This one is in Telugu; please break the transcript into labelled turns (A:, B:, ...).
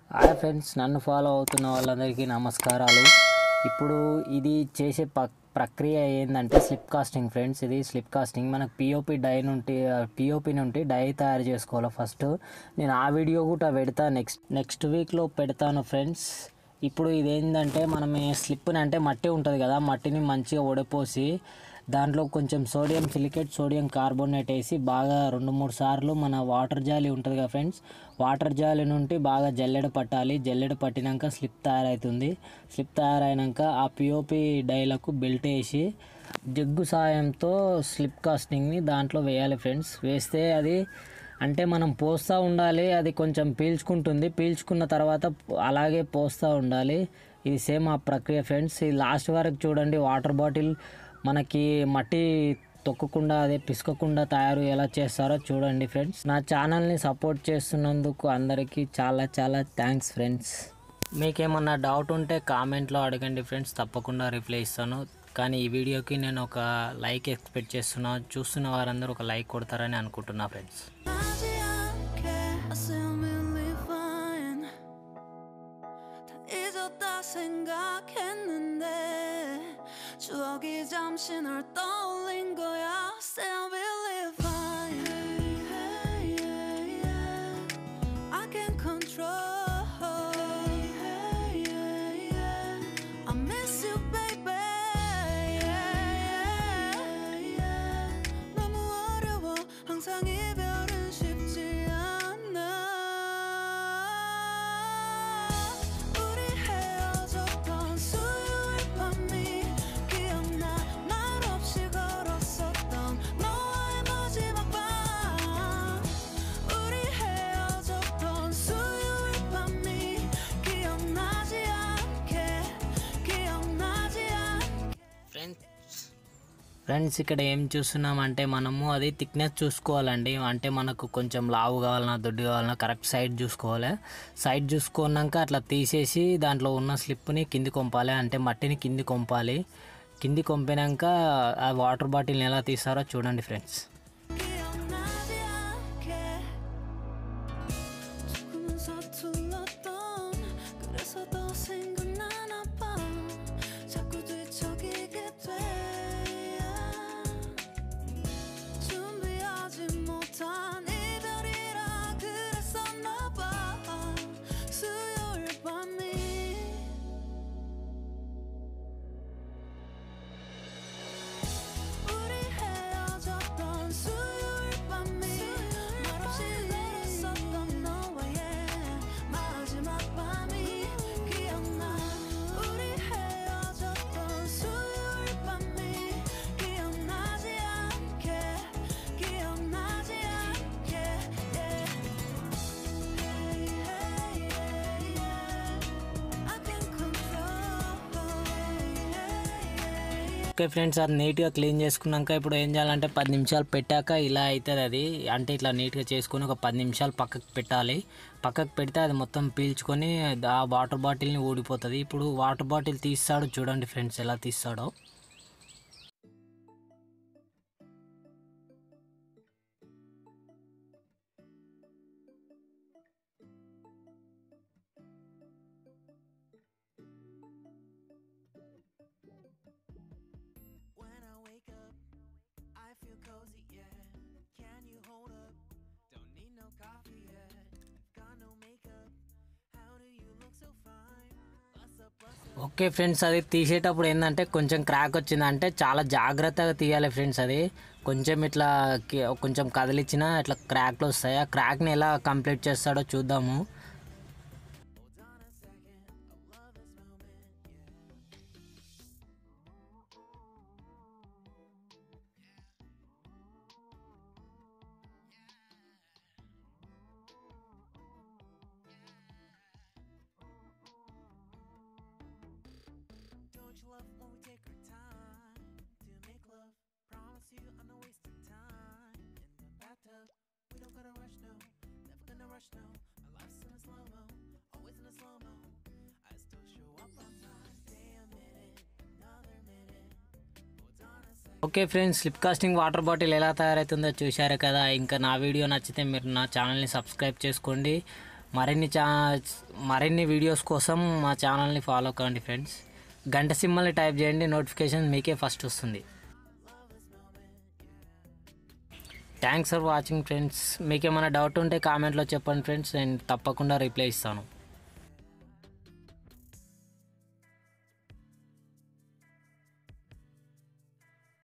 A: హాయ్ ఫ్రెండ్స్, నన్ను ఫాలో అవుతున్న వాళ్ళందరికీ నమస్కారాలు. ఇప్పుడు ఇది చేసే ప్రక్రియ ఏంటంటే స్లిప్ కాస్టింగ్ ఫ్రెండ్స్. ఇది స్లిప్ కాస్టింగ్ మనకు పిఓపి నుండి డై తయారు చేసుకోవాలి. ఫస్ట్ నేను ఆ వీడియో కూడా పెడతా, నెక్స్ట్ వీక్లో పెడతాను ఫ్రెండ్స్. ఇప్పుడు ఇదేంటంటే మనం స్లిప్ని అంటే మట్టి ఉంటుంది కదా, మట్టిని మంచిగా వడపోసి దాంట్లో కొంచెం సోడియం సిలికేట్, సోడియం కార్బోనేట్ వేసి బాగా 2-3 సార్లు మన వాటర్ జాలి ఉంటుంది కదా ఫ్రెండ్స్, వాటర్ జాలి నుండి బాగా జల్లెడ పట్టాలి. జల్లెడ పట్టినాక స్లిప్ తయారవుతుంది. స్లిప్ తయారైనాక ఆ పిఓపి డైలకు బెల్ట్ వేసి జగ్గు సాయంతో స్లిప్ కాస్టింగ్ని దాంట్లో వేయాలి ఫ్రెండ్స్. వేస్తే అది అంటే మనం పోస్తూ ఉండాలి, అది కొంచెం పీల్చుకుంటుంది. పీల్చుకున్న తర్వాత అలాగే పోస్తూ ఉండాలి. ఇది సేమ్ ఆ ప్రక్రియ ఫ్రెండ్స్. ఇది లాస్ట్ వరకు చూడండి. వాటర్ బాటిల్ మనకి మట్టి తొక్కకుండా, అదే పిసుకకుండా తయారు ఎలా చేస్తారో చూడండి ఫ్రెండ్స్. నా ఛానల్ని సపోర్ట్ చేస్తున్నందుకు అందరికీ చాలా చాలా థ్యాంక్స్ ఫ్రెండ్స్. మీకేమన్నా డౌట్ ఉంటే కామెంట్లో అడగండి ఫ్రెండ్స్, తప్పకుండా రిప్లై ఇస్తాను. కానీ ఈ వీడియోకి నేను ఒక లైక్ ఎక్స్పెక్ట్ చేస్తున్నా. చూస్తున్న వారందరూ ఒక లైక్ కొడతారని అనుకుంటున్నా friends.
B: 추억이 잠시 널 떠올린 거야. Still believe fine. I can't control. I miss you, baby. 너무 어려워. 항상 이별은 쉽지 않아. 우리 헤어졌던 수요일 밤이
A: friends ఇక్కడ ఏం చూస్తున్నామంటే మనము అది థిక్నెస్ చూసుకోవాలండి. అంటే మనకు కొంచెం లావు కావాలన్నా, దొడ్డు కావాలన్నా కరెక్ట్ సైడ్ చూసుకోవాలి. సైడ్ చూసుకున్నాక అట్లా తీసేసి దాంట్లో ఉన్న స్లిప్ని కింది కొంపాలి, అంటే మట్టిని కింది కొంపాలి. కింది కొంపినాక ఆ వాటర్ బాటిల్ని ఎలా తీస్తారో చూడండి ఫ్రెండ్స్. ఓకే ఫ్రెండ్స్, అది నీట్గా క్లీన్ చేసుకున్నాక ఇప్పుడు ఏం చేయాలంటే 10 నిమిషాలు పెట్టాక ఇలా అవుతుంది అది. అంటే ఇట్లా నీట్గా చేసుకొని ఒక 10 నిమిషాలు పక్కకు పెట్టాలి. పక్కకు పెడితే అది మొత్తం పీల్చుకొని ఆ వాటర్ బాటిల్ని ఊడిపోతుంది. ఇప్పుడు వాటర్ బాటిల్ తీస్తాడు చూడండి ఫ్రెండ్స్, ఎలా తీస్తాడో. ఓకే ఫ్రెండ్స్, అది తీసేటప్పుడు ఏంటంటే కొంచెం క్రాక్ వచ్చిందంటే చాలా జాగ్రత్తగా తీయాలి ఫ్రెండ్స్. అది కొంచెం ఇట్లా కొంచెం కదిలిచ్చినా ఇట్లా క్రాక్లు వస్తాయి. ఆ క్రాక్ని ఎలా కంప్లీట్ చేస్తాడో చూద్దాము. Okay friends, slip casting water bottle ఎలా తయారవుతుందో చూశారు కదా. ఇంకా నా వీడియో నచ్చితే మీరు నా ఛానల్ని సబ్స్క్రైబ్ చేసుకోండి. మరిన్ని వీడియోస్ కోసం మా ఛానల్ని ఫాలో కండి ఫ్రెండ్స్. గంట సింబల్ని టైప్ చేయండి, నోటిఫికేషన్ మీకే ఫస్ట్ వస్తుంది. Thanks for watching friends. మీకు ఏమైనా డౌట్ ఉంటే కామెంట్లో చెప్పండి ఫ్రెండ్స్, నేను తప్పకుండా రిప్లై ఇస్తాను.